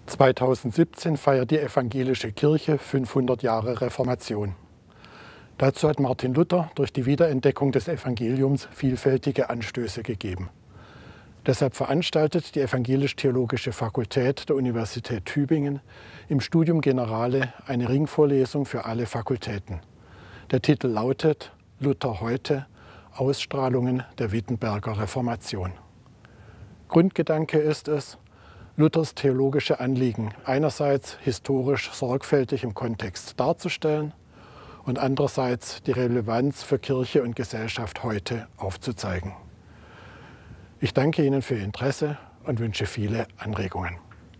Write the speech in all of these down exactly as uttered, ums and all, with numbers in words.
zweitausendsiebzehn feiert die Evangelische Kirche fünfhundert Jahre Reformation. Dazu hat Martin Luther durch die Wiederentdeckung des Evangeliums vielfältige Anstöße gegeben. Deshalb veranstaltet die Evangelisch-Theologische Fakultät der Universität Tübingen im Studium Generale eine Ringvorlesung für alle Fakultäten. Der Titel lautet »Luther heute – Ausstrahlungen der Wittenberger Reformation«. Grundgedanke ist es, Luthers theologische Anliegen einerseits historisch sorgfältig im Kontext darzustellen und andererseits die Relevanz für Kirche und Gesellschaft heute aufzuzeigen. Ich danke Ihnen für Ihr Interesse und wünsche viele Anregungen.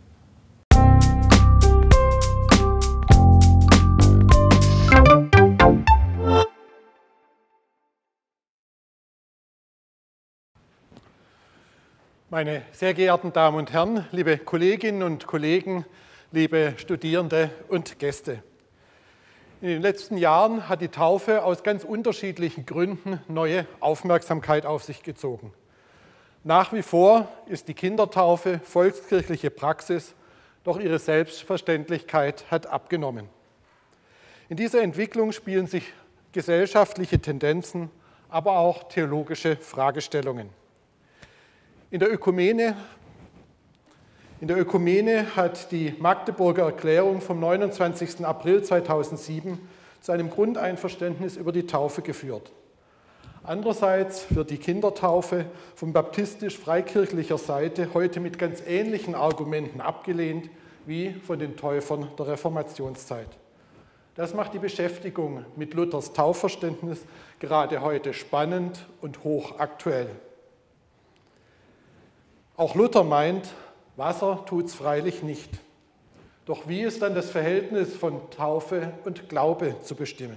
Meine sehr geehrten Damen und Herren, liebe Kolleginnen und Kollegen, liebe Studierende und Gäste. In den letzten Jahren hat die Taufe aus ganz unterschiedlichen Gründen neue Aufmerksamkeit auf sich gezogen. Nach wie vor ist die Kindertaufe volkskirchliche Praxis, doch ihre Selbstverständlichkeit hat abgenommen. In dieser Entwicklung spielen sich gesellschaftliche Tendenzen, aber auch theologische Fragestellungen. In der Ökumene, in der Ökumene hat die Magdeburger Erklärung vom neunundzwanzigsten April zweitausendsieben zu einem Grundeinverständnis über die Taufe geführt. Andererseits wird die Kindertaufe von baptistisch-freikirchlicher Seite heute mit ganz ähnlichen Argumenten abgelehnt wie von den Täufern der Reformationszeit. Das macht die Beschäftigung mit Luthers Taufverständnis gerade heute spannend und hochaktuell. Auch Luther meint, Wasser tut es freilich nicht. Doch wie ist dann das Verhältnis von Taufe und Glaube zu bestimmen?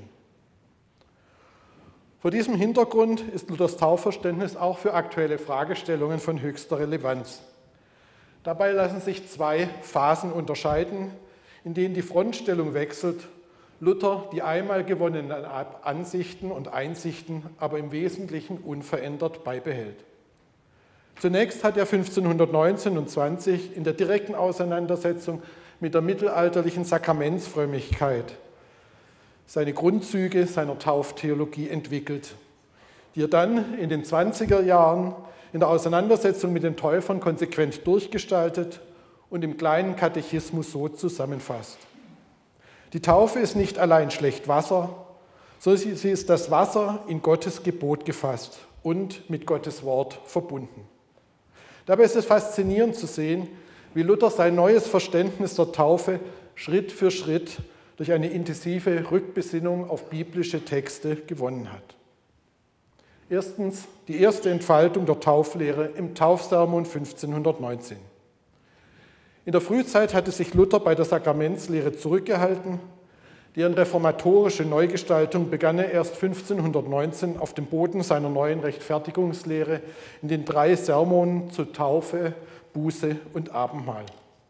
Vor diesem Hintergrund ist Luthers Taufverständnis auch für aktuelle Fragestellungen von höchster Relevanz. Dabei lassen sich zwei Phasen unterscheiden, in denen die Frontstellung wechselt, Luther die einmal gewonnenen Ansichten und Einsichten aber im Wesentlichen unverändert beibehält. Zunächst hat er fünfzehnhundertneunzehn und zwanzig in der direkten Auseinandersetzung mit der mittelalterlichen Sakramentsfrömmigkeit seine Grundzüge seiner Tauftheologie entwickelt, die er dann in den zwanziger Jahren in der Auseinandersetzung mit den Täufern konsequent durchgestaltet und im kleinen Katechismus so zusammenfasst. Die Taufe ist nicht allein schlecht Wasser, sondern sie ist das Wasser in Gottes Gebot gefasst und mit Gottes Wort verbunden. Dabei ist es faszinierend zu sehen, wie Luther sein neues Verständnis der Taufe Schritt für Schritt durch eine intensive Rückbesinnung auf biblische Texte gewonnen hat. Erstens die erste Entfaltung der Tauflehre im Taufsermon fünfzehnhundertneunzehn. In der Frühzeit hatte sich Luther bei der Sakramentslehre zurückgehalten. Deren reformatorische Neugestaltung begann er erst fünfzehnhundertneunzehn auf dem Boden seiner neuen Rechtfertigungslehre in den drei Sermonen zur Taufe, Buße und Abendmahl.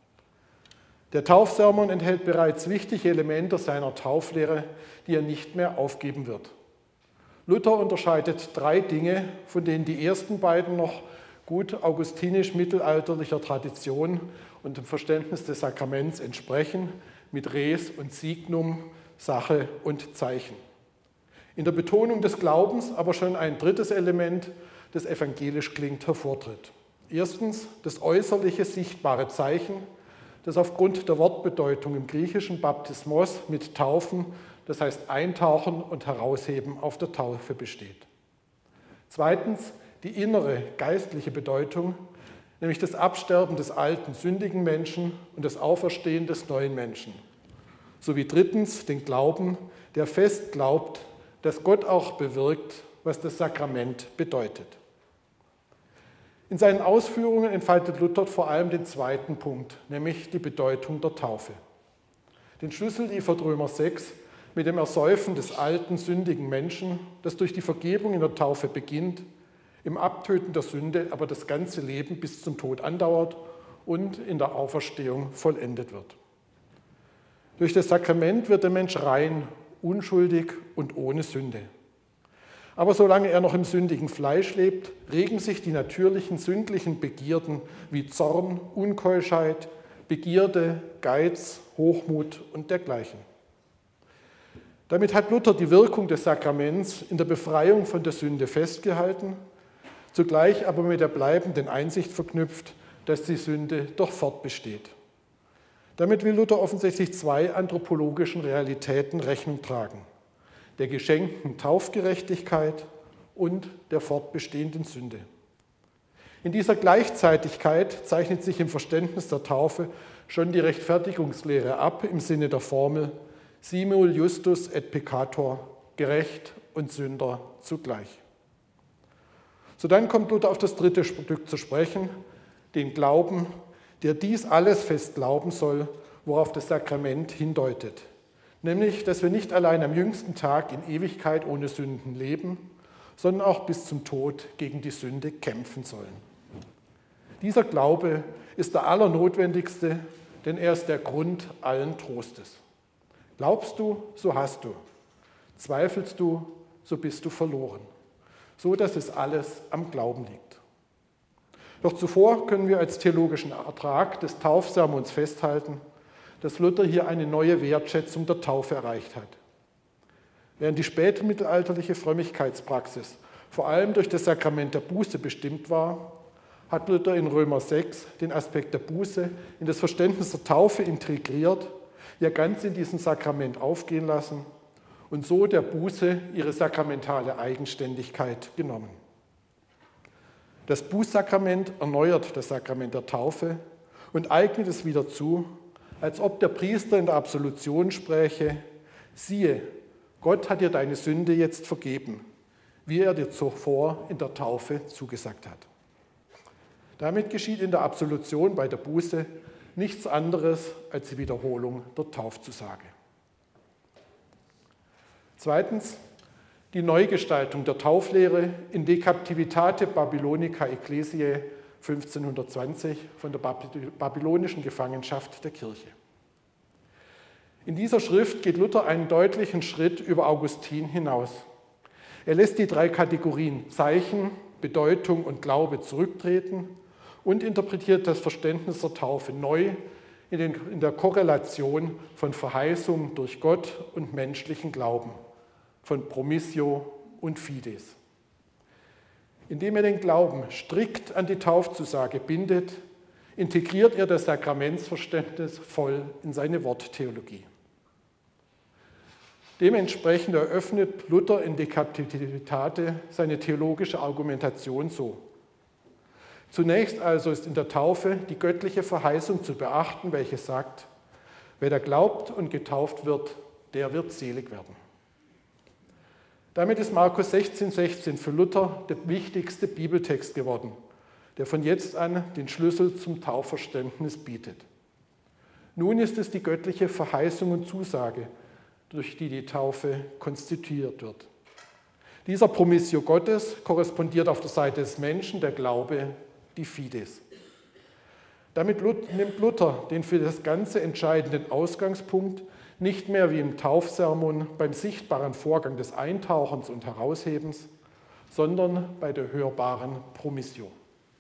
Der Taufsermon enthält bereits wichtige Elemente seiner Tauflehre, die er nicht mehr aufgeben wird. Luther unterscheidet drei Dinge, von denen die ersten beiden noch gut augustinisch-mittelalterlicher Tradition und dem Verständnis des Sakraments entsprechen, mit Res und Signum, Sache und Zeichen. In der Betonung des Glaubens aber schon ein drittes Element, das evangelisch klingt, hervortritt. Erstens das äußerliche, sichtbare Zeichen, das aufgrund der Wortbedeutung im griechischen Baptismos mit Taufen, das heißt Eintauchen und Herausheben auf der Taufe besteht. Zweitens die innere, geistliche Bedeutung, nämlich das Absterben des alten, sündigen Menschen und das Auferstehen des neuen Menschen. Sowie drittens den Glauben, der fest glaubt, dass Gott auch bewirkt, was das Sakrament bedeutet. In seinen Ausführungen entfaltet Luther vor allem den zweiten Punkt, nämlich die Bedeutung der Taufe. Den Schlüssel liefert Römer sechs mit dem Ersäufen des alten, sündigen Menschen, das durch die Vergebung in der Taufe beginnt, im Abtöten der Sünde aber das ganze Leben bis zum Tod andauert und in der Auferstehung vollendet wird. Durch das Sakrament wird der Mensch rein, unschuldig und ohne Sünde. Aber solange er noch im sündigen Fleisch lebt, regen sich die natürlichen sündlichen Begierden wie Zorn, Unkeuschheit, Begierde, Geiz, Hochmut und dergleichen. Damit hat Luther die Wirkung des Sakraments in der Befreiung von der Sünde festgehalten, zugleich aber mit der bleibenden Einsicht verknüpft, dass die Sünde doch fortbesteht. Damit will Luther offensichtlich zwei anthropologischen Realitäten Rechnung tragen: der geschenkten Taufgerechtigkeit und der fortbestehenden Sünde. In dieser Gleichzeitigkeit zeichnet sich im Verständnis der Taufe schon die Rechtfertigungslehre ab im Sinne der Formel simul justus et peccator, gerecht und Sünder zugleich. So dann kommt Luther auf das dritte Stück zu sprechen, den Glauben, der dies alles fest glauben soll, worauf das Sakrament hindeutet. Nämlich, dass wir nicht allein am jüngsten Tag in Ewigkeit ohne Sünden leben, sondern auch bis zum Tod gegen die Sünde kämpfen sollen. Dieser Glaube ist der allernotwendigste, denn er ist der Grund allen Trostes. Glaubst du, so hast du. Zweifelst du, so bist du verloren. So, dass es alles am Glauben liegt. Doch zuvor können wir als theologischen Ertrag des Taufsermons festhalten, dass Luther hier eine neue Wertschätzung der Taufe erreicht hat. Während die spätmittelalterliche Frömmigkeitspraxis vor allem durch das Sakrament der Buße bestimmt war, hat Luther in Römer sechs den Aspekt der Buße in das Verständnis der Taufe integriert, ja ganz in diesem Sakrament aufgehen lassen und so der Buße ihre sakramentale Eigenständigkeit genommen. Das Bußsakrament erneuert das Sakrament der Taufe und eignet es wieder zu, als ob der Priester in der Absolution spräche: Siehe, Gott hat dir deine Sünde jetzt vergeben, wie er dir zuvor in der Taufe zugesagt hat. Damit geschieht in der Absolution bei der Buße nichts anderes als die Wiederholung der Taufzusage. Zweitens, die Neugestaltung der Tauflehre in De Captivitate Babylonica Ecclesiae fünfzehnhundertzwanzig von der babylonischen Gefangenschaft der Kirche. In dieser Schrift geht Luther einen deutlichen Schritt über Augustin hinaus. Er lässt die drei Kategorien Zeichen, Bedeutung und Glaube zurücktreten und interpretiert das Verständnis der Taufe neu in, den, in der Korrelation von Verheißung durch Gott und menschlichen Glauben, von Promissio und Fides. Indem er den Glauben strikt an die Taufzusage bindet, integriert er das Sakramentsverständnis voll in seine Worttheologie. Dementsprechend eröffnet Luther in De Captivitate seine theologische Argumentation so: Zunächst also ist in der Taufe die göttliche Verheißung zu beachten, welche sagt: Wer da glaubt und getauft wird, der wird selig werden. Damit ist Markus sechzehn sechzehn für Luther der wichtigste Bibeltext geworden, der von jetzt an den Schlüssel zum Taufverständnis bietet. Nun ist es die göttliche Verheißung und Zusage, durch die die Taufe konstituiert wird. Dieser Promissio Gottes korrespondiert auf der Seite des Menschen der Glaube, die Fides. Damit nimmt Luther den für das Ganze entscheidenden Ausgangspunkt nicht mehr wie im Taufsermon beim sichtbaren Vorgang des Eintauchens und Heraushebens, sondern bei der hörbaren Promissio.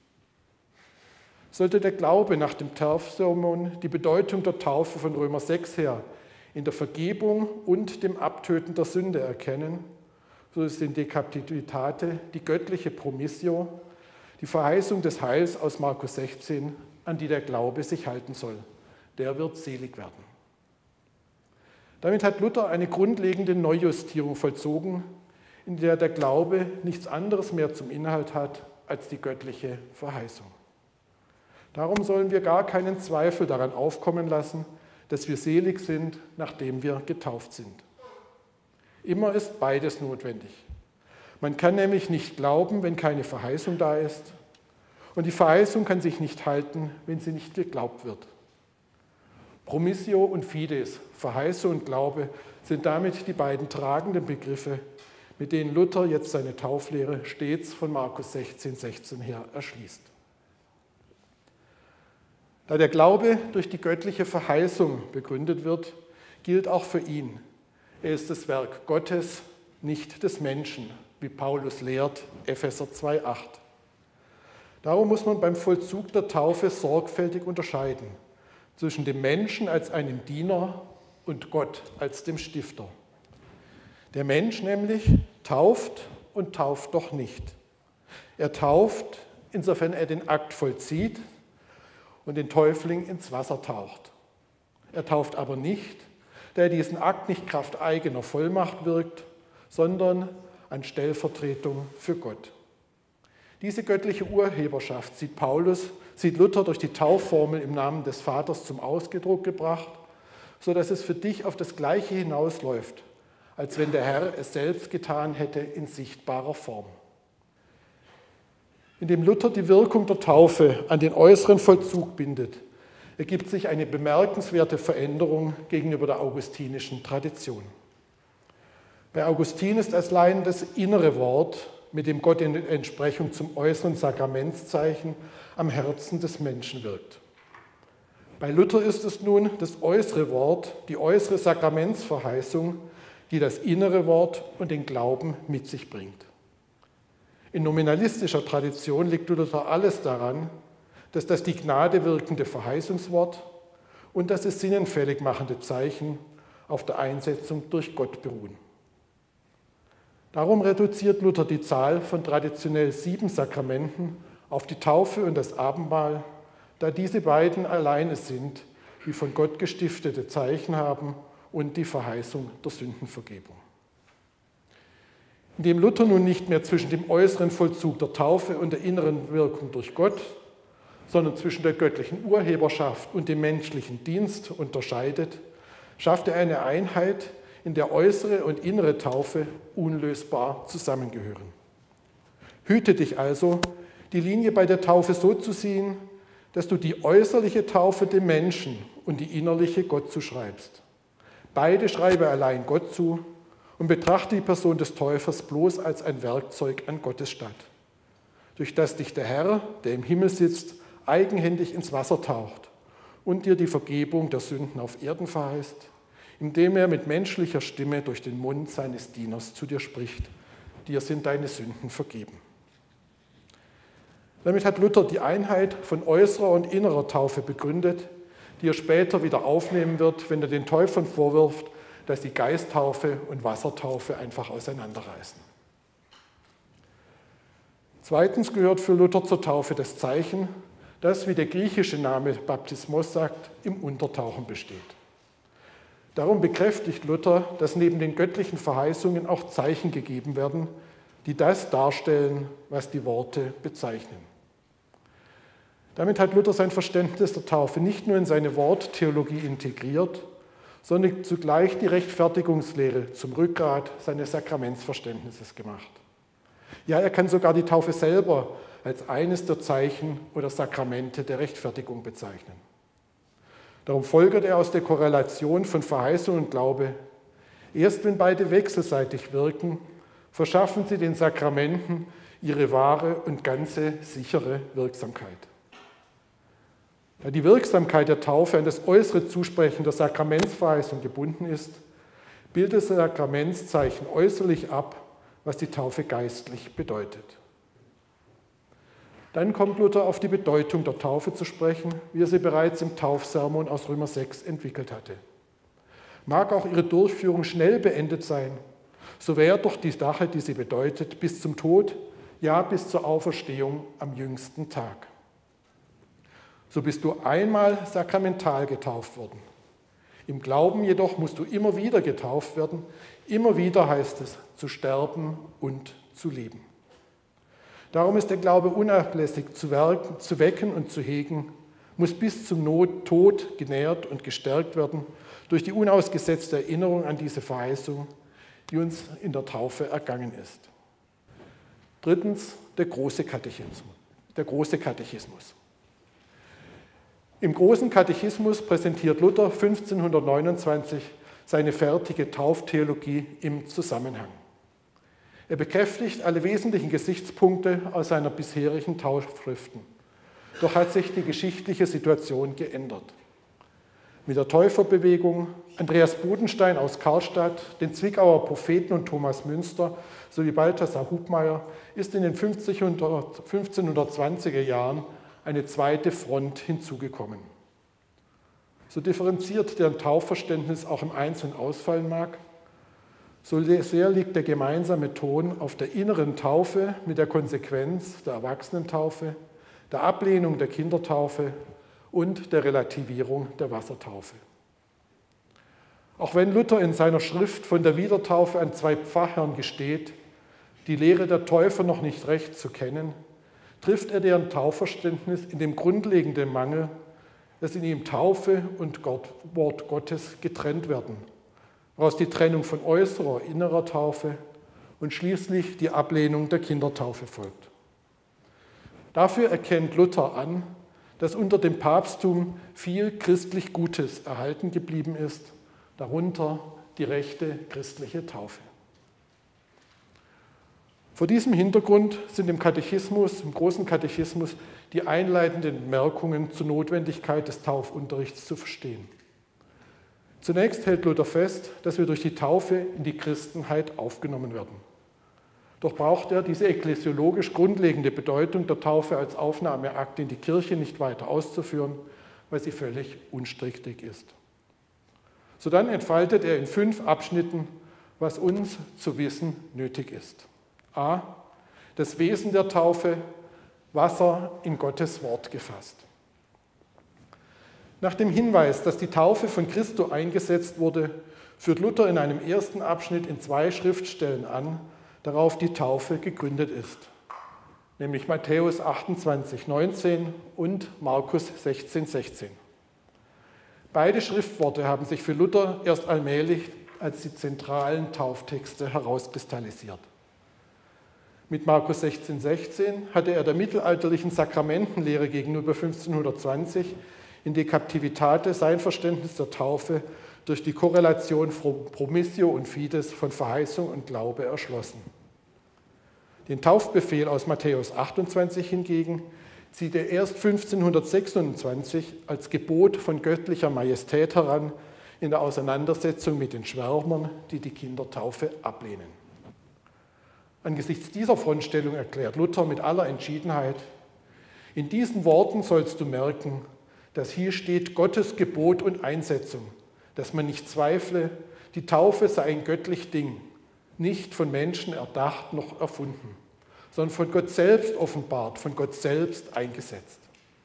Sollte der Glaube nach dem Taufsermon die Bedeutung der Taufe von Römer sechs her in der Vergebung und dem Abtöten der Sünde erkennen, so ist in De Captivitate die göttliche Promissio, die Verheißung des Heils aus Markus sechzehn, an die der Glaube sich halten soll. Der wird selig werden. Damit hat Luther eine grundlegende Neujustierung vollzogen, in der der Glaube nichts anderes mehr zum Inhalt hat als die göttliche Verheißung. Darum sollen wir gar keinen Zweifel daran aufkommen lassen, dass wir selig sind, nachdem wir getauft sind. Immer ist beides notwendig. Man kann nämlich nicht glauben, wenn keine Verheißung da ist, und die Verheißung kann sich nicht halten, wenn sie nicht geglaubt wird. Promissio und Fides, Verheißung und Glaube, sind damit die beiden tragenden Begriffe, mit denen Luther jetzt seine Tauflehre stets von Markus sechzehn sechzehn her erschließt. Da der Glaube durch die göttliche Verheißung begründet wird, gilt auch für ihn: Er ist das Werk Gottes, nicht des Menschen, wie Paulus lehrt, Epheser zwei acht. Darum muss man beim Vollzug der Taufe sorgfältig unterscheiden zwischen dem Menschen als einem Diener und Gott als dem Stifter. Der Mensch nämlich tauft und tauft doch nicht. Er tauft, insofern er den Akt vollzieht und den Täufling ins Wasser taucht. Er tauft aber nicht, da er diesen Akt nicht kraft eigener Vollmacht wirkt, sondern an Stellvertretung für Gott. Diese göttliche Urheberschaft sieht Paulus, sieht Luther durch die Taufformel im Namen des Vaters zum Ausdruck gebracht, sodass es für dich auf das Gleiche hinausläuft, als wenn der Herr es selbst getan hätte in sichtbarer Form. Indem Luther die Wirkung der Taufe an den äußeren Vollzug bindet, ergibt sich eine bemerkenswerte Veränderung gegenüber der augustinischen Tradition. Bei Augustin ist als Laien das innere Wort, mit dem Gott in Entsprechung zum äußeren Sakramentszeichen am Herzen des Menschen wirkt. Bei Luther ist es nun das äußere Wort, die äußere Sakramentsverheißung, die das innere Wort und den Glauben mit sich bringt. In nominalistischer Tradition liegt Luther alles daran, dass das die Gnade wirkende Verheißungswort und das es sinnenfällig machende Zeichen auf der Einsetzung durch Gott beruhen. Darum reduziert Luther die Zahl von traditionell sieben Sakramenten auf die Taufe und das Abendmahl, da diese beiden allein es sind, die von Gott gestiftete Zeichen haben und die Verheißung der Sündenvergebung. Indem Luther nun nicht mehr zwischen dem äußeren Vollzug der Taufe und der inneren Wirkung durch Gott, sondern zwischen der göttlichen Urheberschaft und dem menschlichen Dienst unterscheidet, schafft er eine Einheit, in der äußere und innere Taufe unlösbar zusammengehören. Hüte dich also, die Linie bei der Taufe so zu ziehen, dass du die äußerliche Taufe dem Menschen und die innerliche Gott zuschreibst. Beide schreibe allein Gott zu und betrachte die Person des Täufers bloß als ein Werkzeug an Gottes statt, durch das dich der Herr, der im Himmel sitzt, eigenhändig ins Wasser taucht und dir die Vergebung der Sünden auf Erden verheißt, indem er mit menschlicher Stimme durch den Mund seines Dieners zu dir spricht: Dir sind deine Sünden vergeben. Damit hat Luther die Einheit von äußerer und innerer Taufe begründet, die er später wieder aufnehmen wird, wenn er den Täufern vorwirft, dass die Geisttaufe und Wassertaufe einfach auseinanderreißen. Zweitens gehört für Luther zur Taufe das Zeichen, das, wie der griechische Name Baptismos sagt, im Untertauchen besteht. Darum bekräftigt Luther, dass neben den göttlichen Verheißungen auch Zeichen gegeben werden, die das darstellen, was die Worte bezeichnen. Damit hat Luther sein Verständnis der Taufe nicht nur in seine Worttheologie integriert, sondern zugleich die Rechtfertigungslehre zum Rückgrat seines Sakramentsverständnisses gemacht. Ja, er kann sogar die Taufe selber als eines der Zeichen oder Sakramente der Rechtfertigung bezeichnen. Darum folgert er aus der Korrelation von Verheißung und Glaube: Erst wenn beide wechselseitig wirken, verschaffen sie den Sakramenten ihre wahre und ganze sichere Wirksamkeit. Da die Wirksamkeit der Taufe an das äußere Zusprechen der Sakramentsverheißung gebunden ist, bildet das Sakramentszeichen äußerlich ab, was die Taufe geistlich bedeutet. Dann kommt Luther auf die Bedeutung der Taufe zu sprechen, wie er sie bereits im Taufsermon aus Römer sechs entwickelt hatte. Mag auch ihre Durchführung schnell beendet sein, so wäre doch die Sache, die sie bedeutet, bis zum Tod, ja bis zur Auferstehung am jüngsten Tag. So bist du einmal sakramental getauft worden. Im Glauben jedoch musst du immer wieder getauft werden. Immer wieder heißt es, zu sterben und zu leben. Darum ist der Glaube unablässig zu, werken, zu wecken und zu hegen, muss bis zum Tod genährt und gestärkt werden durch die unausgesetzte Erinnerung an diese Verheißung, die uns in der Taufe ergangen ist. Drittens, der große Katechismus. Der große Katechismus. Im Großen Katechismus präsentiert Luther fünfzehnhundertneunundzwanzig seine fertige Tauftheologie im Zusammenhang. Er bekräftigt alle wesentlichen Gesichtspunkte aus seiner bisherigen Taufschriften. Doch hat sich die geschichtliche Situation geändert. Mit der Täuferbewegung, Andreas Bodenstein aus Karlstadt, den Zwickauer Propheten und Thomas Münster sowie Balthasar Hubmeier ist in den fünfzehnhundertzwanziger Jahren eine zweite Front hinzugekommen. so differenziert deren Taufverständnis auch im Einzelnen ausfallen mag, so sehr liegt der gemeinsame Ton auf der inneren Taufe mit der Konsequenz der Erwachsenentaufe, der Ablehnung der Kindertaufe und der Relativierung der Wassertaufe. Auch wenn Luther in seiner Schrift von der Wiedertaufe an zwei Pfarrherren gesteht, die Lehre der Täufer noch nicht recht zu kennen, trifft er deren Taufverständnis in dem grundlegenden Mangel, dass in ihm Taufe und Gott, Wort Gottes getrennt werden, woraus die Trennung von äußerer, innerer Taufe und schließlich die Ablehnung der Kindertaufe folgt. Dafür erkennt Luther an, dass unter dem Papsttum viel christlich Gutes erhalten geblieben ist, darunter die rechte christliche Taufe. Vor diesem Hintergrund sind im Katechismus, im großen Katechismus, die einleitenden Bemerkungen zur Notwendigkeit des Taufunterrichts zu verstehen. Zunächst hält Luther fest, dass wir durch die Taufe in die Christenheit aufgenommen werden. Doch braucht er diese ekklesiologisch grundlegende Bedeutung der Taufe als Aufnahmeakt in die Kirche nicht weiter auszuführen, weil sie völlig unstrittig ist. Sodann entfaltet er in fünf Abschnitten, was uns zu wissen nötig ist. A. Das Wesen der Taufe, Wasser in Gottes Wort gefasst. Nach dem Hinweis, dass die Taufe von Christo eingesetzt wurde, führt Luther in einem ersten Abschnitt in zwei Schriftstellen an, darauf die Taufe gegründet ist, nämlich Matthäus achtundzwanzig, neunzehn und Markus sechzehn, sechzehn. Beide Schriftworte haben sich für Luther erst allmählich als die zentralen Tauftexte herauskristallisiert. Mit Markus sechzehn, sechzehn hatte er der mittelalterlichen Sakramentenlehre gegenüber fünfzehnhundertzwanzig in De Captivitate sein Verständnis der Taufe durch die Korrelation Promissio und Fides von Verheißung und Glaube erschlossen. Den Taufbefehl aus Matthäus achtundzwanzig hingegen zieht er erst fünfzehnhundertsechsundzwanzig als Gebot von göttlicher Majestät heran in der Auseinandersetzung mit den Schwärmern, die die Kindertaufe ablehnen. Angesichts dieser Frontstellung erklärt Luther mit aller Entschiedenheit: In diesen Worten sollst du merken, dass hier steht Gottes Gebot und Einsetzung, dass man nicht zweifle, die Taufe sei ein göttlich Ding, nicht von Menschen erdacht noch erfunden, sondern von Gott selbst offenbart, von Gott selbst eingesetzt.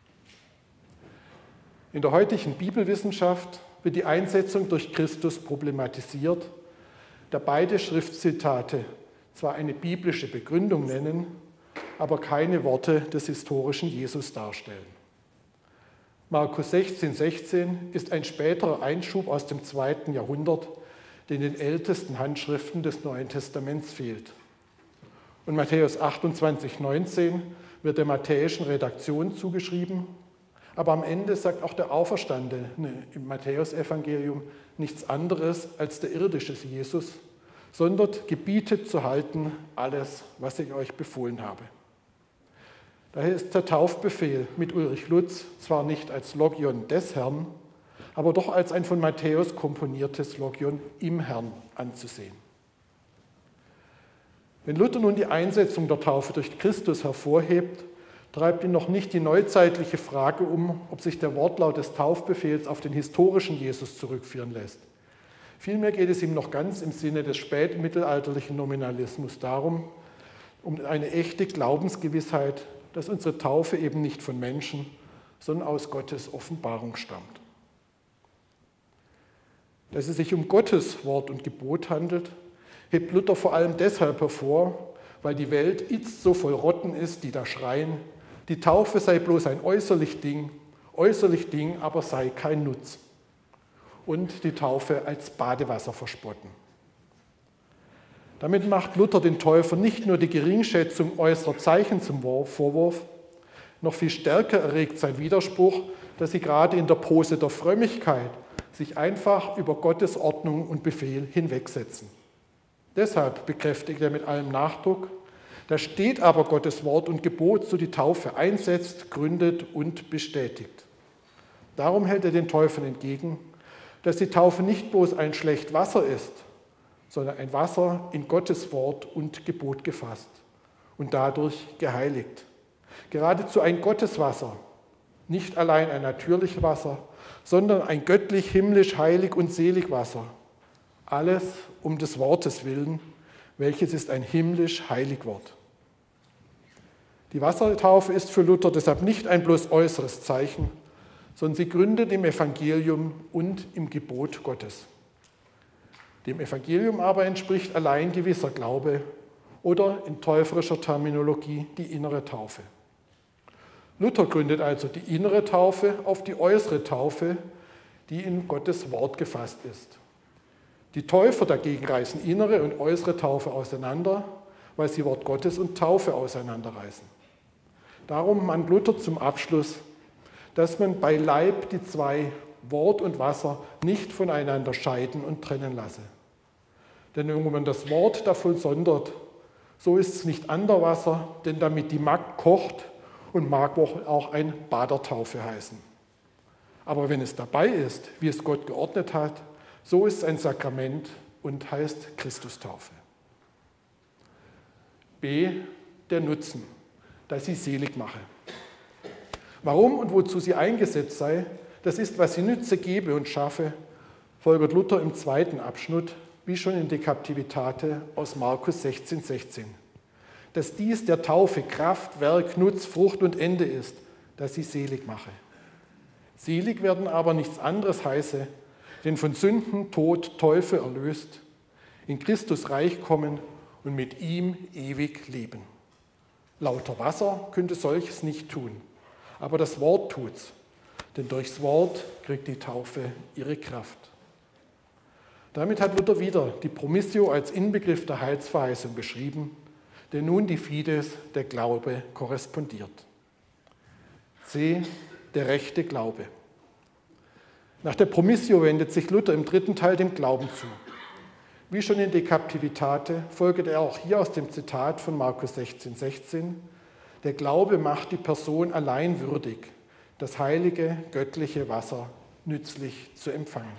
In der heutigen Bibelwissenschaft wird die Einsetzung durch Christus problematisiert, da beide Schriftzitate zwar eine biblische Begründung nennen, aber keine Worte des historischen Jesus darstellen. Markus sechzehn, sechzehn ist ein späterer Einschub aus dem zweiten Jahrhundert, der in den ältesten Handschriften des Neuen Testaments fehlt. Und Matthäus achtundzwanzig, neunzehn wird der matthäischen Redaktion zugeschrieben, aber am Ende sagt auch der Auferstandene im Matthäusevangelium nichts anderes als der irdische Jesus, sondern gebietet zu halten alles, was ich euch befohlen habe. Daher ist der Taufbefehl mit Ulrich Lutz zwar nicht als Logion des Herrn, aber doch als ein von Matthäus komponiertes Logion im Herrn anzusehen. Wenn Luther nun die Einsetzung der Taufe durch Christus hervorhebt, treibt ihn noch nicht die neuzeitliche Frage um, ob sich der Wortlaut des Taufbefehls auf den historischen Jesus zurückführen lässt. Vielmehr geht es ihm noch ganz im Sinne des spätmittelalterlichen Nominalismus darum, um eine echte Glaubensgewissheit, dass unsere Taufe eben nicht von Menschen, sondern aus Gottes Offenbarung stammt. Dass es sich um Gottes Wort und Gebot handelt, hebt Luther vor allem deshalb hervor, weil die Welt itzt so voll Rotten ist, die da schreien, die Taufe sei bloß ein äußerlich Ding, äußerlich Ding aber sei kein Nutz. Und die Taufe als Badewasser verspotten. Damit macht Luther den Täufern nicht nur die Geringschätzung äußerer Zeichen zum Vorwurf, noch viel stärker erregt sein Widerspruch, dass sie gerade in der Pose der Frömmigkeit sich einfach über Gottes Ordnung und Befehl hinwegsetzen. Deshalb bekräftigt er mit allem Nachdruck: Da steht aber Gottes Wort und Gebot, so die Taufe einsetzt, gründet und bestätigt. Darum hält er den Täufern entgegen, dass die Taufe nicht bloß ein schlecht Wasser ist, sondern ein Wasser in Gottes Wort und Gebot gefasst und dadurch geheiligt. Geradezu ein Gotteswasser, nicht allein ein natürliches Wasser, sondern ein göttlich, himmlisch, heilig und selig Wasser. Alles um des Wortes willen, welches ist ein himmlisch heilig Wort. Die Wassertaufe ist für Luther deshalb nicht ein bloß äußeres Zeichen, sondern sie gründet im Evangelium und im Gebot Gottes. Dem Evangelium aber entspricht allein gewisser Glaube oder in täuferischer Terminologie die innere Taufe. Luther gründet also die innere Taufe auf die äußere Taufe, die in Gottes Wort gefasst ist. Die Täufer dagegen reißen innere und äußere Taufe auseinander, weil sie Wort Gottes und Taufe auseinanderreißen. Darum mahnt Luther zum Abschluss, dass man bei Leib die zwei, Wort und Wasser, nicht voneinander scheiden und trennen lasse. Denn wenn man das Wort davon sondert, so ist es nicht Anderwasser, denn damit die Magd kocht und mag auch ein Badertaufe heißen. Aber wenn es dabei ist, wie es Gott geordnet hat, so ist es ein Sakrament und heißt Christustaufe. B. Der Nutzen, dass sie selig mache. Warum und wozu sie eingesetzt sei, das ist, was sie Nütze gebe und schaffe, folgert Luther im zweiten Abschnitt, wie schon in De Captivitate aus Markus sechzehn, sechzehn. Dass dies der Taufe Kraft, Werk, Nutz, Frucht und Ende ist, dass sie selig mache. Selig werden aber nichts anderes heiße, denn von Sünden, Tod, Teufel erlöst, in Christus Reich kommen und mit ihm ewig leben. Lauter Wasser könnte solches nicht tun, aber das Wort tut's, denn durchs Wort kriegt die Taufe ihre Kraft. Damit hat Luther wieder die Promissio als Inbegriff der Heilsverheißung beschrieben, der nun die Fides, der Glaube, korrespondiert. C. Der rechte Glaube. Nach der Promissio wendet sich Luther im dritten Teil dem Glauben zu. Wie schon in De Captivitate folgt er auch hier aus dem Zitat von Markus sechzehn, sechzehn. Der Glaube macht die Person allein würdig, das heilige, göttliche Wasser nützlich zu empfangen.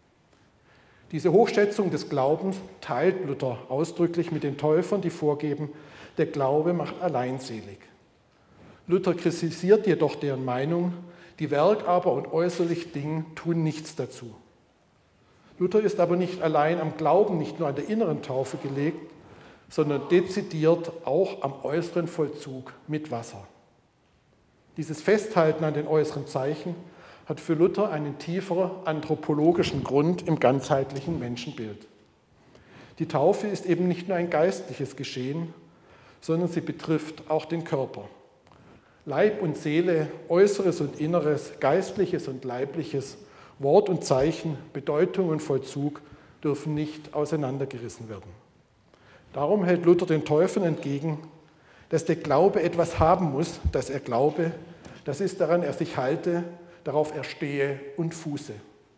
Diese Hochschätzung des Glaubens teilt Luther ausdrücklich mit den Täufern, die vorgeben, der Glaube macht allein selig. Luther kritisiert jedoch deren Meinung, die Werk aber und äußerlich Ding tun nichts dazu. Luther ist aber nicht allein am Glauben, nicht nur an der inneren Taufe gelegt, sondern dezidiert auch am äußeren Vollzug mit Wasser. Dieses Festhalten an den äußeren Zeichen hat für Luther einen tieferen anthropologischen Grund im ganzheitlichen Menschenbild. Die Taufe ist eben nicht nur ein geistliches Geschehen, sondern sie betrifft auch den Körper. Leib und Seele, Äußeres und Inneres, Geistliches und Leibliches, Wort und Zeichen, Bedeutung und Vollzug dürfen nicht auseinandergerissen werden. Darum hält Luther den Täufern entgegen, dass der Glaube etwas haben muss, das er glaube, das ist, daran er sich halte, darauf er stehe und fuße.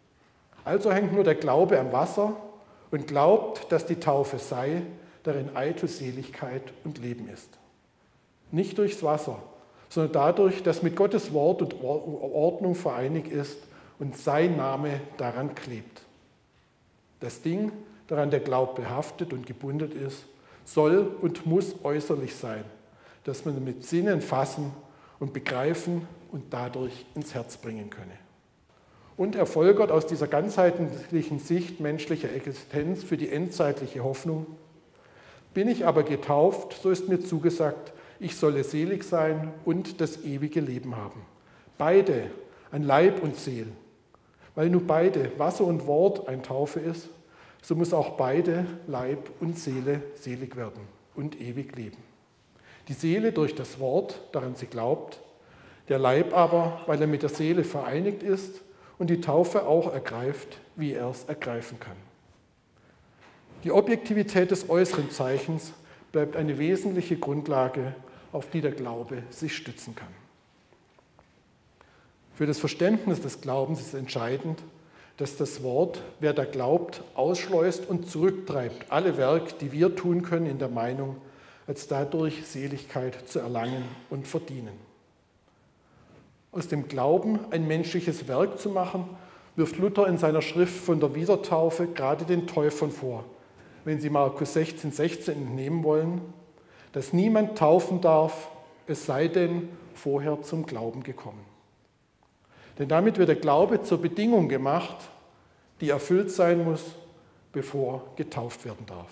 Also hängt nur der Glaube am Wasser und glaubt, dass die Taufe sei, darin eitel Seligkeit und Leben ist. Nicht durchs Wasser, sondern dadurch, dass mit Gottes Wort und Ordnung vereinigt ist und sein Name daran klebt. Das Ding, daran der Glaube behaftet und gebunden ist, soll und muss äußerlich sein, dass man mit Sinnen fassen und begreifen und dadurch ins Herz bringen könne. Und er folgert aus dieser ganzheitlichen Sicht menschlicher Existenz für die endzeitliche Hoffnung: Bin ich aber getauft, so ist mir zugesagt, ich solle selig sein und das ewige Leben haben. Beide, an Leib und Seele. Weil nun beide, Wasser und Wort, ein Taufe ist, so muss auch beide, Leib und Seele, selig werden und ewig leben. Die Seele durch das Wort, daran sie glaubt, der Leib aber, weil er mit der Seele vereinigt ist und die Taufe auch ergreift, wie er es ergreifen kann. Die Objektivität des äußeren Zeichens bleibt eine wesentliche Grundlage, auf die der Glaube sich stützen kann. Für das Verständnis des Glaubens ist entscheidend, dass das Wort, wer da glaubt, ausschleust und zurücktreibt alle Werke, die wir tun können, in der Meinung, als dadurch Seligkeit zu erlangen und verdienen. Aus dem Glauben ein menschliches Werk zu machen, wirft Luther in seiner Schrift von der Wiedertaufe gerade den Täufern vor, wenn Sie Markus sechzehn, sechzehn entnehmen wollen, dass niemand taufen darf, es sei denn vorher zum Glauben gekommen. Denn damit wird der Glaube zur Bedingung gemacht, die erfüllt sein muss, bevor getauft werden darf.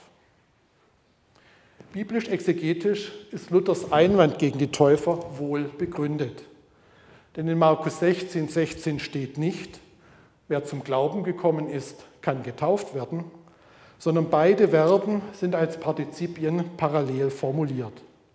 Biblisch-exegetisch ist Luthers Einwand gegen die Täufer wohl begründet. Denn in Markus sechzehn, sechzehn steht nicht, wer zum Glauben gekommen ist, kann getauft werden, sondern beide Verben sind als Partizipien parallel formuliert.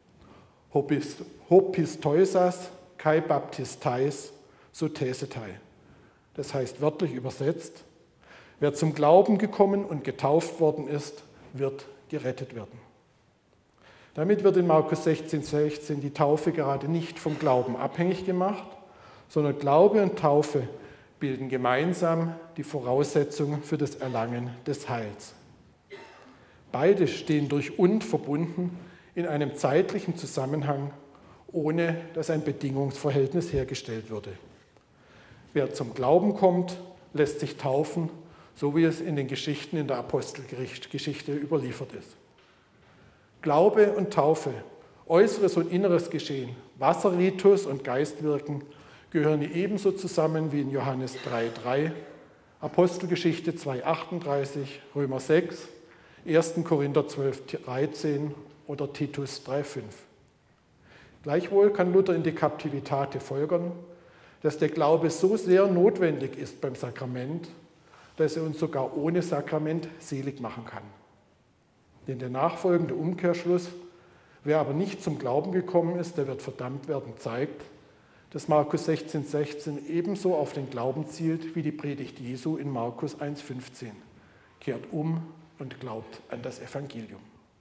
Hopistoisas, kai baptistais, sotesetai. Das heißt wörtlich übersetzt, wer zum Glauben gekommen und getauft worden ist, wird gerettet werden. Damit wird in Markus sechzehn, sechzehn die Taufe gerade nicht vom Glauben abhängig gemacht, sondern Glaube und Taufe bilden gemeinsam die Voraussetzung für das Erlangen des Heils. Beide stehen durch und verbunden in einem zeitlichen Zusammenhang, ohne dass ein Bedingungsverhältnis hergestellt würde. Wer zum Glauben kommt, lässt sich taufen, so wie es in den Geschichten in der Apostelgeschichte überliefert ist. Glaube und Taufe, äußeres und inneres Geschehen, Wasserritus und Geistwirken gehören ebenso zusammen wie in Johannes drei, drei, Apostelgeschichte zwei, achtunddreißig, Römer sechs, erster Korinther zwölf, dreizehn oder Titus drei, fünf. Gleichwohl kann Luther in die Captivitate folgern, dass der Glaube so sehr notwendig ist beim Sakrament, dass er uns sogar ohne Sakrament selig machen kann. Denn der nachfolgende Umkehrschluss, wer aber nicht zum Glauben gekommen ist, der wird verdammt werden, zeigt, dass Markus sechzehn, sechzehn ebenso auf den Glauben zielt wie die Predigt Jesu in Markus eins, fünfzehn. Kehrt um und glaubt an das Evangelium.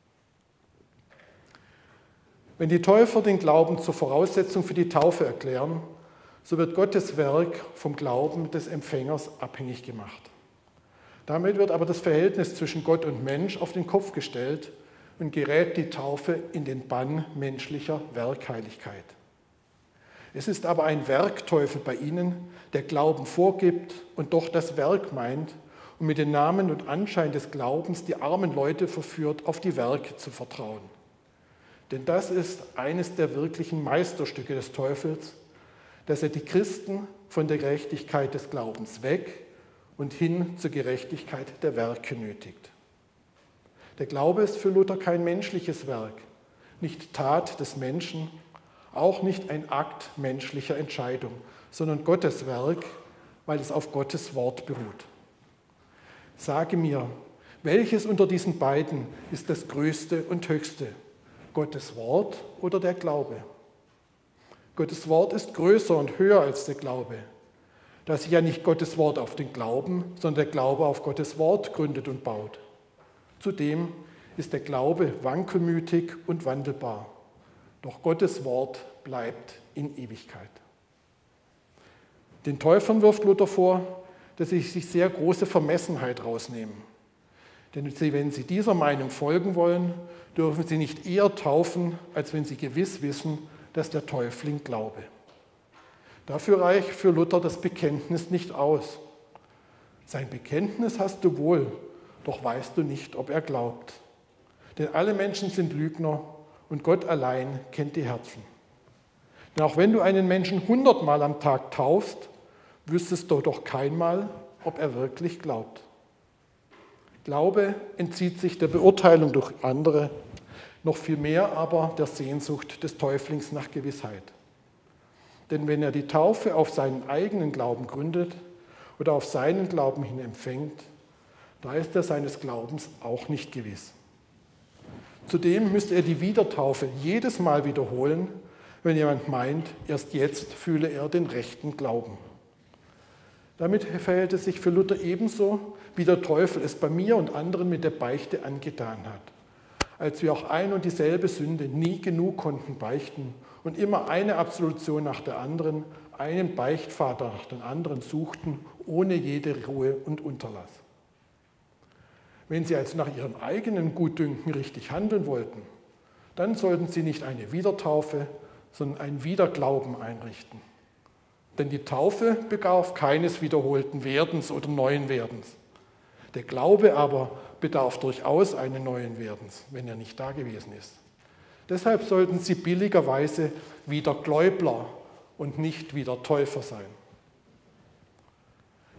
Wenn die Täufer den Glauben zur Voraussetzung für die Taufe erklären, so wird Gottes Werk vom Glauben des Empfängers abhängig gemacht. Damit wird aber das Verhältnis zwischen Gott und Mensch auf den Kopf gestellt und gerät die Taufe in den Bann menschlicher Werkheiligkeit. Es ist aber ein Werkteufel bei ihnen, der Glauben vorgibt und doch das Werk meint und mit dem Namen und Anschein des Glaubens die armen Leute verführt, auf die Werke zu vertrauen. Denn das ist eines der wirklichen Meisterstücke des Teufels, dass er die Christen von der Gerechtigkeit des Glaubens weg und hin zur Gerechtigkeit der Werke nötigt. Der Glaube ist für Luther kein menschliches Werk, nicht Tat des Menschen, auch nicht ein Akt menschlicher Entscheidung, sondern Gottes Werk, weil es auf Gottes Wort beruht. Sage mir, welches unter diesen beiden ist das Größte und Höchste? Gottes Wort oder der Glaube? Gottes Wort ist größer und höher als der Glaube, da sich ja nicht Gottes Wort auf den Glauben, sondern der Glaube auf Gottes Wort gründet und baut. Zudem ist der Glaube wankelmütig und wandelbar. Doch Gottes Wort bleibt in Ewigkeit. Den Täufern wirft Luther vor, dass sie sich sehr große Vermessenheit rausnehmen. Denn wenn sie dieser Meinung folgen wollen, dürfen sie nicht eher taufen, als wenn sie gewiss wissen, dass der Täufling glaube. Dafür reicht für Luther das Bekenntnis nicht aus. Sein Bekenntnis hast du wohl, doch weißt du nicht, ob er glaubt. Denn alle Menschen sind Lügner und Gott allein kennt die Herzen. Denn auch wenn du einen Menschen hundertmal am Tag taufst, wüsstest du doch keinmal, ob er wirklich glaubt. Glaube entzieht sich der Beurteilung durch andere, noch viel mehr aber der Sehnsucht des Täuflings nach Gewissheit. Denn wenn er die Taufe auf seinen eigenen Glauben gründet oder auf seinen Glauben hin empfängt, da ist er seines Glaubens auch nicht gewiss. Zudem müsste er die Wiedertaufe jedes Mal wiederholen, wenn jemand meint, erst jetzt fühle er den rechten Glauben. Damit verhält es sich für Luther ebenso, wie der Teufel es bei mir und anderen mit der Beichte angetan hat. Als wir auch ein und dieselbe Sünde nie genug konnten beichten und immer eine Absolution nach der anderen, einen Beichtvater nach dem anderen suchten, ohne jede Ruhe und Unterlass. Wenn sie also nach ihrem eigenen Gutdünken richtig handeln wollten, dann sollten sie nicht eine Wiedertaufe, sondern einen Wiederglauben einrichten. Denn die Taufe bedarf keines wiederholten Werdens oder neuen Werdens. Der Glaube aber bedarf durchaus eines neuen Werdens, wenn er nicht da gewesen ist. Deshalb sollten sie billigerweise wieder Gläubler und nicht wieder Täufer sein.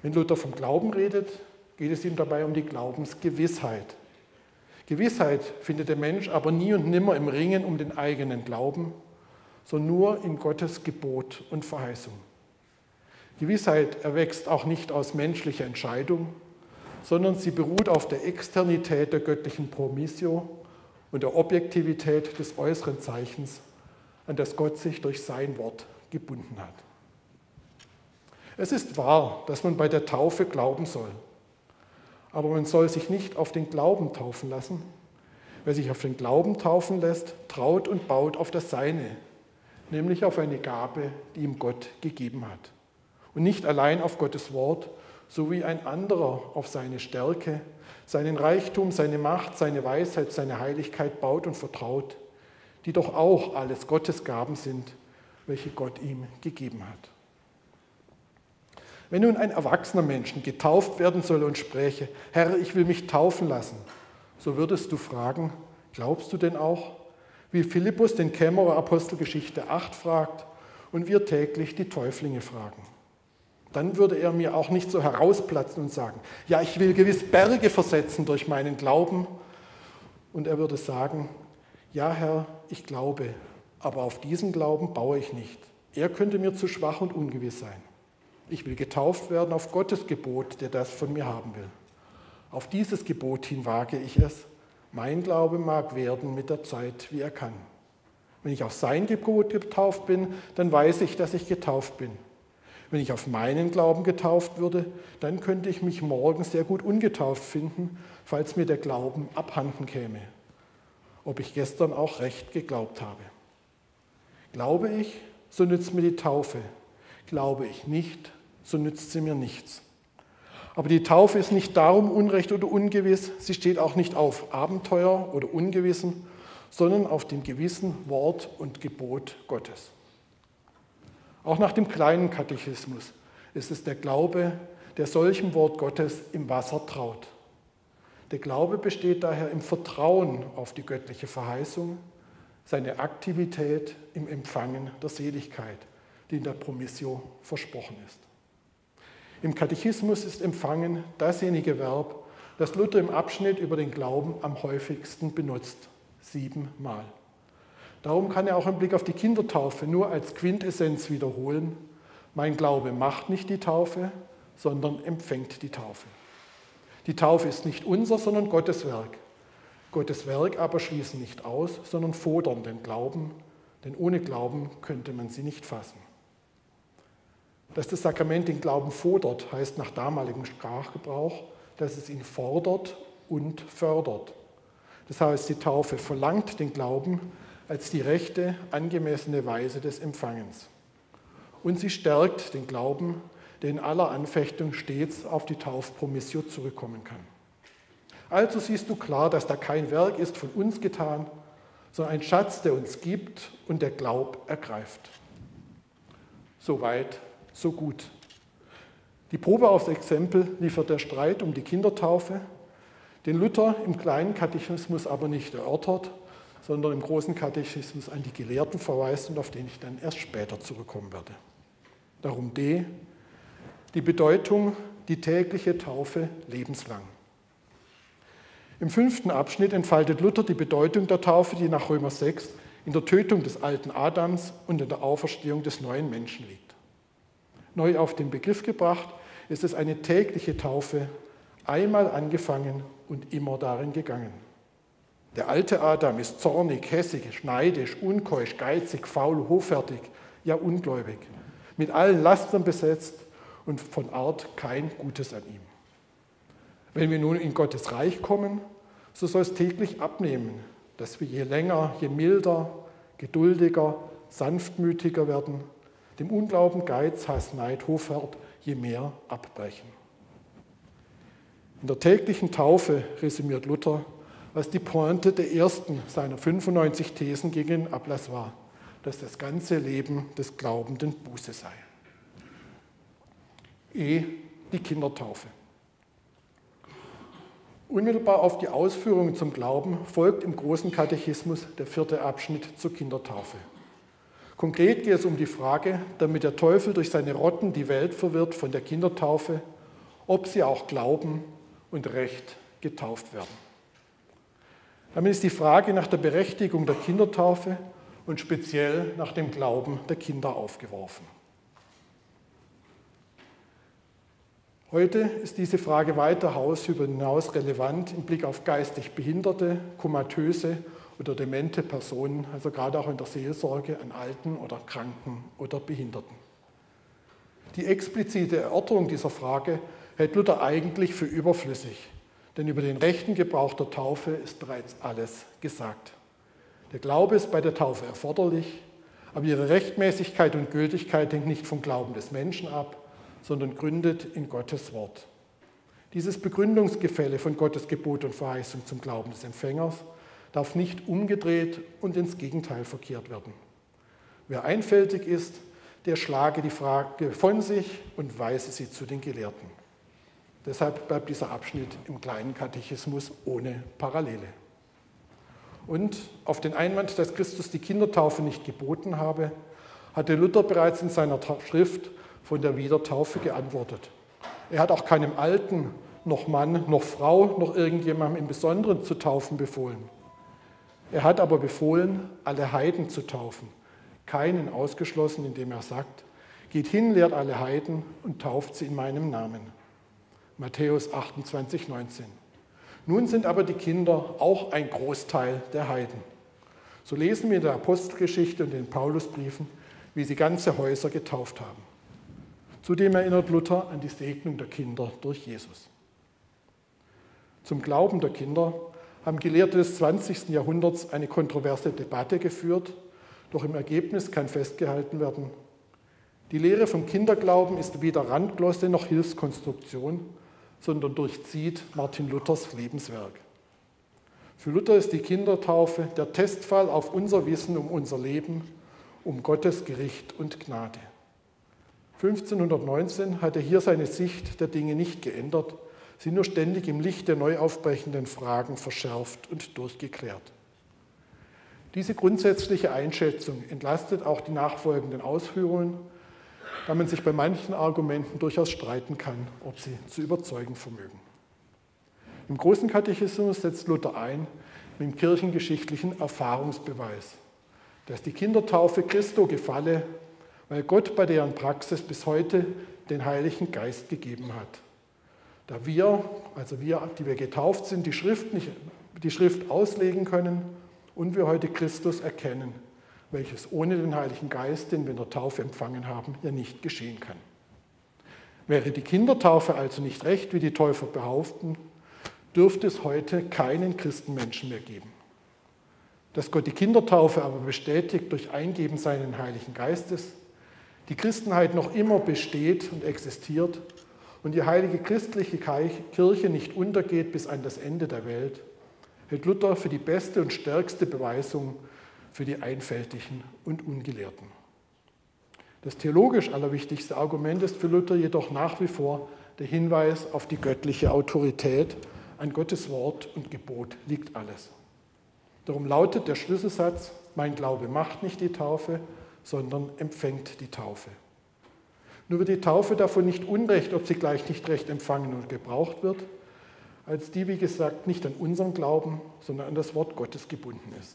Wenn Luther vom Glauben redet, geht es ihm dabei um die Glaubensgewissheit. Gewissheit findet der Mensch aber nie und nimmer im Ringen um den eigenen Glauben, sondern nur in Gottes Gebot und Verheißung. Gewissheit erwächst auch nicht aus menschlicher Entscheidung, sondern sie beruht auf der Externität der göttlichen Promissio und der Objektivität des äußeren Zeichens, an das Gott sich durch sein Wort gebunden hat. Es ist wahr, dass man bei der Taufe glauben soll, aber man soll sich nicht auf den Glauben taufen lassen. Wer sich auf den Glauben taufen lässt, traut und baut auf das Seine, nämlich auf eine Gabe, die ihm Gott gegeben hat. Und nicht allein auf Gottes Wort, so wie ein anderer auf seine Stärke, seinen Reichtum, seine Macht, seine Weisheit, seine Heiligkeit baut und vertraut, die doch auch alles Gottes Gaben sind, welche Gott ihm gegeben hat. Wenn nun ein erwachsener Mensch getauft werden soll und spräche, Herr, ich will mich taufen lassen, so würdest du fragen, glaubst du denn auch? Wie Philippus den Kämmerer Apostelgeschichte acht fragt und wir täglich die Täuflinge fragen. Dann würde er mir auch nicht so herausplatzen und sagen, ja, ich will gewiss Berge versetzen durch meinen Glauben. Und er würde sagen, ja, Herr, ich glaube, aber auf diesen Glauben baue ich nicht. Er könnte mir zu schwach und ungewiss sein. Ich will getauft werden auf Gottes Gebot, der das von mir haben will. Auf dieses Gebot hin wage ich es. Mein Glaube mag werden mit der Zeit, wie er kann. Wenn ich auf sein Gebot getauft bin, dann weiß ich, dass ich getauft bin. Wenn ich auf meinen Glauben getauft würde, dann könnte ich mich morgen sehr gut ungetauft finden, falls mir der Glauben abhanden käme, ob ich gestern auch recht geglaubt habe. Glaube ich, so nützt mir die Taufe. Glaube ich nicht, so nützt sie mir nichts. Aber die Taufe ist nicht darum unrecht oder ungewiss, sie steht auch nicht auf Abenteuer oder Ungewissen, sondern auf dem gewissen Wort und Gebot Gottes. Auch nach dem kleinen Katechismus ist es der Glaube, der solchem Wort Gottes im Wasser traut. Der Glaube besteht daher im Vertrauen auf die göttliche Verheißung, seine Aktivität im Empfangen der Seligkeit, die in der Promissio versprochen ist. Im Katechismus ist Empfangen dasjenige Verb, das Luther im Abschnitt über den Glauben am häufigsten benutzt, siebenmal. Darum kann er auch im Blick auf die Kindertaufe nur als Quintessenz wiederholen, mein Glaube macht nicht die Taufe, sondern empfängt die Taufe. Die Taufe ist nicht unser, sondern Gottes Werk. Gottes Werk aber schließen nicht aus, sondern fordern den Glauben, denn ohne Glauben könnte man sie nicht fassen. Dass das Sakrament den Glauben fordert, heißt nach damaligem Sprachgebrauch, dass es ihn fordert und fördert. Das heißt, die Taufe verlangt den Glauben als die rechte, angemessene Weise des Empfangens. Und sie stärkt den Glauben, der in aller Anfechtung stets auf die Taufpromissio zurückkommen kann. Also siehst du klar, dass da kein Werk ist von uns getan, sondern ein Schatz, der uns gibt und der Glaub ergreift. Soweit, so gut. Die Probe aufs Exempel liefert der Streit um die Kindertaufe, den Luther im kleinen Katechismus aber nicht erörtert, sondern im großen Katechismus an die Gelehrten verweist und auf den ich dann erst später zurückkommen werde. Darum D, die Bedeutung, die tägliche Taufe lebenslang. Im fünften Abschnitt entfaltet Luther die Bedeutung der Taufe, die nach Römer sechs in der Tötung des alten Adams und in der Auferstehung des neuen Menschen liegt. Neu auf den Begriff gebracht ist es eine tägliche Taufe, einmal angefangen und immer darin gegangen. Der alte Adam ist zornig, hässig, neidisch, unkeusch, geizig, faul, hoffärtig, ja ungläubig, mit allen Lastern besetzt und von Art kein Gutes an ihm. Wenn wir nun in Gottes Reich kommen, so soll es täglich abnehmen, dass wir je länger, je milder, geduldiger, sanftmütiger werden, dem Unglauben, Geiz, Hass, Neid, Hoffart je mehr abbrechen. In der täglichen Taufe resümiert Luther, was die Pointe der ersten seiner fünfundneunzig Thesen gegen den Ablass war, dass das ganze Leben des Glaubenden Buße sei. E. Die Kindertaufe. Unmittelbar auf die Ausführungen zum Glauben folgt im großen Katechismus der vierte Abschnitt zur Kindertaufe. Konkret geht es um die Frage, damit der Teufel durch seine Rotten die Welt verwirrt, von der Kindertaufe ob sie auch glauben und recht getauft werden. Damit ist die Frage nach der Berechtigung der Kindertaufe und speziell nach dem Glauben der Kinder aufgeworfen. Heute ist diese Frage weiter hinaus relevant im Blick auf geistig behinderte, komatöse oder demente Personen, also gerade auch in der Seelsorge an Alten oder Kranken oder Behinderten. Die explizite Erörterung dieser Frage hält Luther eigentlich für überflüssig, denn über den rechten Gebrauch der Taufe ist bereits alles gesagt. Der Glaube ist bei der Taufe erforderlich, aber ihre Rechtmäßigkeit und Gültigkeit hängt nicht vom Glauben des Menschen ab, sondern gründet in Gottes Wort. Dieses Begründungsgefälle von Gottes Gebot und Verheißung zum Glauben des Empfängers darf nicht umgedreht und ins Gegenteil verkehrt werden. Wer einfältig ist, der schlage die Frage von sich und weise sie zu den Gelehrten. Deshalb bleibt dieser Abschnitt im kleinen Katechismus ohne Parallele. Und auf den Einwand, dass Christus die Kindertaufe nicht geboten habe, hatte Luther bereits in seiner Schrift von der Wiedertaufe geantwortet. Er hat auch keinem Alten, noch Mann, noch Frau, noch irgendjemandem im Besonderen zu taufen befohlen. Er hat aber befohlen, alle Heiden zu taufen, keinen ausgeschlossen, indem er sagt, geht hin, lehrt alle Heiden und tauft sie in meinem Namen. Matthäus achtundzwanzig, neunzehn. Nun sind aber die Kinder auch ein Großteil der Heiden. So lesen wir in der Apostelgeschichte und den Paulusbriefen, wie sie ganze Häuser getauft haben. Zudem erinnert Luther an die Segnung der Kinder durch Jesus. Zum Glauben der Kinder haben Gelehrte des zwanzigsten Jahrhunderts eine kontroverse Debatte geführt, doch im Ergebnis kann festgehalten werden, die Lehre vom Kinderglauben ist weder Randglosse noch Hilfskonstruktion, sondern durchzieht Martin Luthers Lebenswerk. Für Luther ist die Kindertaufe der Testfall auf unser Wissen um unser Leben, um Gottes Gericht und Gnade. fünfzehnhundertneunzehn hat er hier seine Sicht der Dinge nicht geändert, sie nur ständig im Licht der neu aufbrechenden Fragen verschärft und durchgeklärt. Diese grundsätzliche Einschätzung entlastet auch die nachfolgenden Ausführungen, da man sich bei manchen Argumenten durchaus streiten kann, ob sie zu überzeugen vermögen. Im Großen Katechismus setzt Luther ein mit dem kirchengeschichtlichen Erfahrungsbeweis, dass die Kindertaufe Christo gefalle, weil Gott bei deren Praxis bis heute den Heiligen Geist gegeben hat. Da wir, also wir, die wir getauft sind, die Schrift, nicht, die Schrift auslegen können und wir heute Christus erkennen, welches ohne den Heiligen Geist, den wir in der Taufe empfangen haben, ja nicht geschehen kann. Wäre die Kindertaufe also nicht recht, wie die Täufer behaupten, dürfte es heute keinen Christenmenschen mehr geben. Dass Gott die Kindertaufe aber bestätigt durch Eingeben seines Heiligen Geistes, die Christenheit noch immer besteht und existiert und die heilige christliche Kirche nicht untergeht bis an das Ende der Welt, hält Luther für die beste und stärkste Beweisung für die Einfältigen und Ungelehrten. Das theologisch allerwichtigste Argument ist für Luther jedoch nach wie vor der Hinweis auf die göttliche Autorität. An Gottes Wort und Gebot liegt alles. Darum lautet der Schlüsselsatz, mein Glaube macht nicht die Taufe, sondern empfängt die Taufe. Nur wird die Taufe davon nicht unrecht, ob sie gleich nicht recht empfangen und gebraucht wird, als die, wie gesagt, nicht an unseren Glauben, sondern an das Wort Gottes gebunden ist.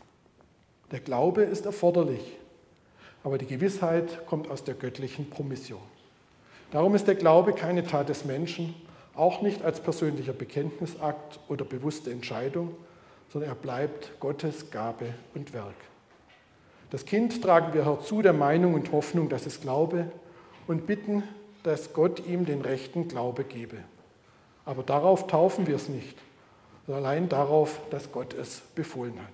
Der Glaube ist erforderlich, aber die Gewissheit kommt aus der göttlichen Promission. Darum ist der Glaube keine Tat des Menschen, auch nicht als persönlicher Bekenntnisakt oder bewusste Entscheidung, sondern er bleibt Gottes Gabe und Werk. Das Kind tragen wir herzu der Meinung und Hoffnung, dass es glaube und bitten, dass Gott ihm den rechten Glaube gebe. Aber darauf taufen wir es nicht, sondern allein darauf, dass Gott es befohlen hat.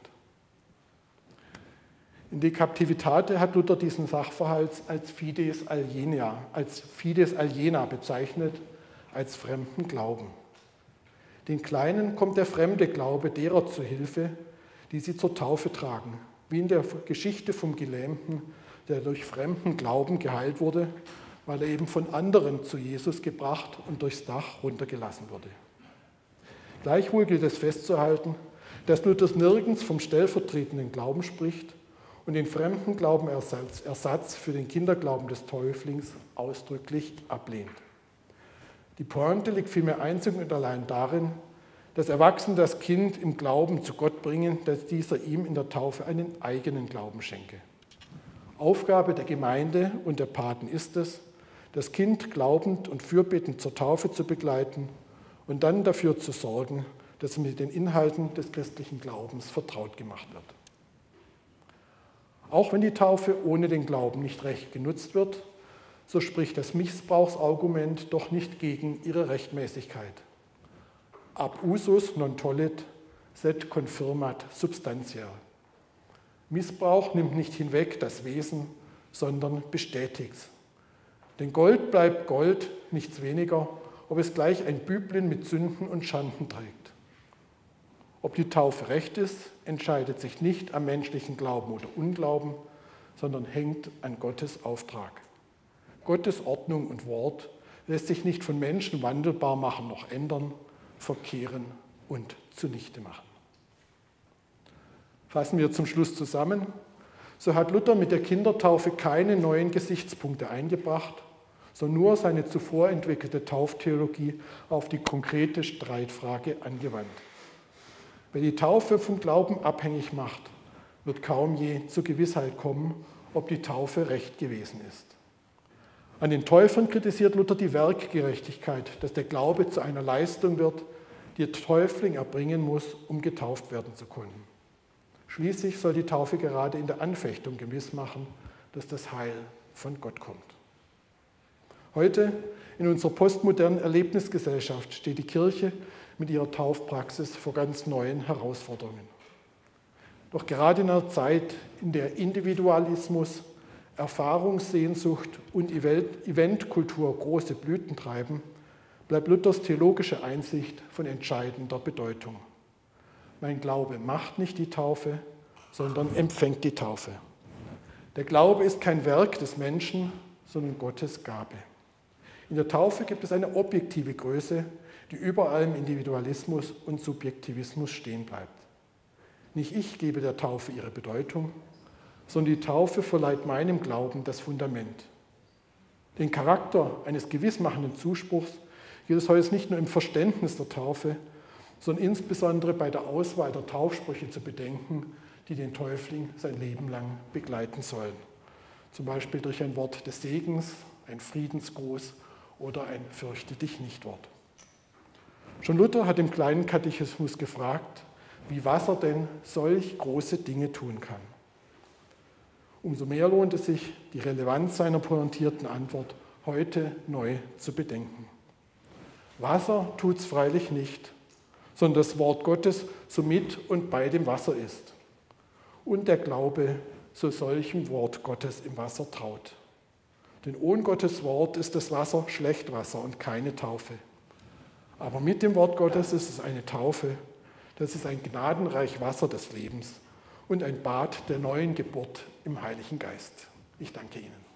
In De Captivitate hat Luther diesen Sachverhalt als Fides Aliena, als Fides Aliena bezeichnet, als fremden Glauben. Den Kleinen kommt der fremde Glaube derer zu Hilfe, die sie zur Taufe tragen, wie in der Geschichte vom Gelähmten, der durch fremden Glauben geheilt wurde, weil er eben von anderen zu Jesus gebracht und durchs Dach runtergelassen wurde. Gleichwohl gilt es festzuhalten, dass Luther nirgends vom stellvertretenden Glauben spricht und den fremden Glauben als Ersatz für den Kinderglauben des Täuflings ausdrücklich ablehnt. Die Pointe liegt vielmehr einzig und allein darin, dass Erwachsene das Kind im Glauben zu Gott bringen, dass dieser ihm in der Taufe einen eigenen Glauben schenke. Aufgabe der Gemeinde und der Paten ist es, das Kind glaubend und fürbittend zur Taufe zu begleiten und dann dafür zu sorgen, dass es mit den Inhalten des christlichen Glaubens vertraut gemacht wird. Auch wenn die Taufe ohne den Glauben nicht recht genutzt wird, so spricht das Missbrauchsargument doch nicht gegen ihre Rechtmäßigkeit. Ab usus non tollit, sed confirmat substantia. Missbrauch nimmt nicht hinweg das Wesen, sondern bestätigt es. Denn Gold bleibt Gold, nichts weniger, ob es gleich ein Büblein mit Sünden und Schanden trägt. Ob die Taufe recht ist, entscheidet sich nicht am menschlichen Glauben oder Unglauben, sondern hängt an Gottes Auftrag. Gottes Ordnung und Wort lässt sich nicht von Menschen wandelbar machen noch ändern, verkehren und zunichte machen. Fassen wir zum Schluss zusammen. So hat Luther mit der Kindertaufe keine neuen Gesichtspunkte eingebracht, sondern nur seine zuvor entwickelte Tauftheologie auf die konkrete Streitfrage angewandt. Wer die Taufe vom Glauben abhängig macht, wird kaum je zur Gewissheit kommen, ob die Taufe recht gewesen ist. An den Täufern kritisiert Luther die Werkgerechtigkeit, dass der Glaube zu einer Leistung wird, die der Täufling erbringen muss, um getauft werden zu können. Schließlich soll die Taufe gerade in der Anfechtung gewiss machen, dass das Heil von Gott kommt. Heute, in unserer postmodernen Erlebnisgesellschaft, steht die Kirche mit ihrer Taufpraxis vor ganz neuen Herausforderungen. Doch gerade in einer Zeit, in der Individualismus, Erfahrungssehnsucht und Eventkultur große Blüten treiben, bleibt Luthers theologische Einsicht von entscheidender Bedeutung. Mein Glaube macht nicht die Taufe, sondern empfängt die Taufe. Der Glaube ist kein Werk des Menschen, sondern Gottes Gabe. In der Taufe gibt es eine objektive Größe, die über allem Individualismus und Subjektivismus stehen bleibt. Nicht ich gebe der Taufe ihre Bedeutung, sondern die Taufe verleiht meinem Glauben das Fundament. Den Charakter eines gewissmachenden Zuspruchs gilt es heute nicht nur im Verständnis der Taufe, sondern insbesondere bei der Auswahl der Taufsprüche zu bedenken, die den Täufling sein Leben lang begleiten sollen. Zum Beispiel durch ein Wort des Segens, ein Friedensgruß oder ein Fürchte dich nicht Wort. Schon Luther hat im kleinen Katechismus gefragt, wie Wasser denn solch große Dinge tun kann. Umso mehr lohnt es sich, die Relevanz seiner pointierten Antwort heute neu zu bedenken. Wasser tut es freilich nicht, sondern das Wort Gottes so mit und bei dem Wasser ist. Und der Glaube so solchem Wort Gottes im Wasser traut. Denn ohne Gottes Wort ist das Wasser Schlechtwasser und keine Taufe. Aber mit dem Wort Gottes ist es eine Taufe, das ist ein gnadenreich Wasser des Lebens und ein Bad der neuen Geburt im Heiligen Geist. Ich danke Ihnen.